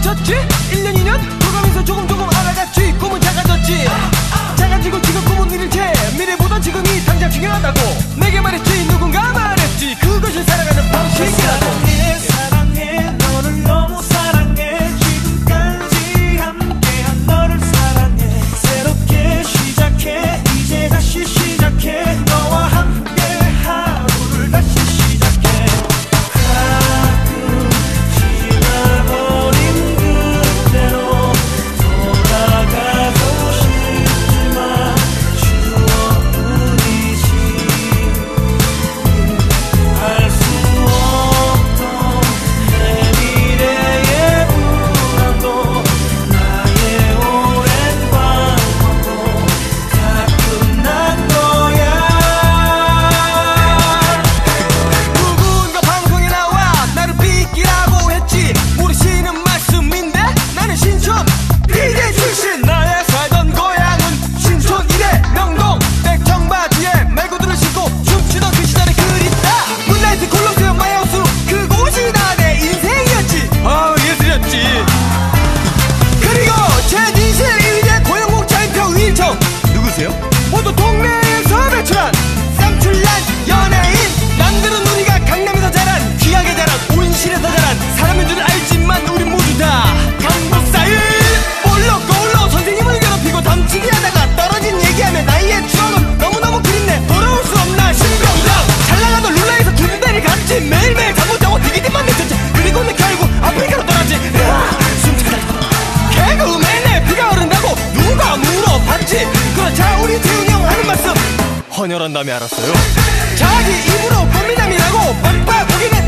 멈췄지? 1년 2년 돌아가면서 조금 알아갔지. 꿈은 작아졌지. 작아지고 지금 꿈은 이를테 미래보단 지금이 당장 중요하다고 내게 말했지. 누군가 말했지. 그것이 살아가는 방식이라고. 사랑해 너를 너무 사랑해. 지금까지 함께한 너를 사랑해. 새롭게 시작해 이제 다시 시작해. 너와 함께 하루를 다시 시작해. 가끔 지나버린 그대로 돌아가고 싶지만 추억뿐이지. 알 수 없던 내 미래의 불안도 나의 오랜 방황도 다 끝난 거야. 누군가 방송에 나와 나를 삐끼라고 했지. 모르시는 말씀인데 나는 신촌 비대 출신. 나의 살던 고향은 신촌 이래 명동. 백청바지에 말고들을 신고 춤추던 그 시절이 그립다. 문라이트 콜로세움 마이하우스 그곳이 다 내 인생이었지. 아 예술이었지. 그리고 제 진실 의대 고영국 차인표 위정. 누구세요? 모두 동네에서 배출한 쌍출난 연예인. 남들은 우리가 강남에서 자란 귀하게 자란 온실에서 자란 사람인 줄 알지만 우린 모두 다 강북사일. 볼록 거울로 선생님을 괴롭히고 덤치기 하다가 떨어진 얘기하면 나이의 추억은 너무너무 그립네. 돌아올 수 없나 신병장. 잘 나가던 룰라에서 두분대를 갔지. 매일매일 잠못 자고 디기디만 냈었지. 그리고는 결국 아프리카로 떠났지. 숨차다 개그맨의 피가 흐른다고 누가 물어봤지. 그렇자 우리 태훈이 형 하는 말씀 헌혈한 다음에 알았어요. 자기 입으로 꽃미남이라고 빡빡 우기는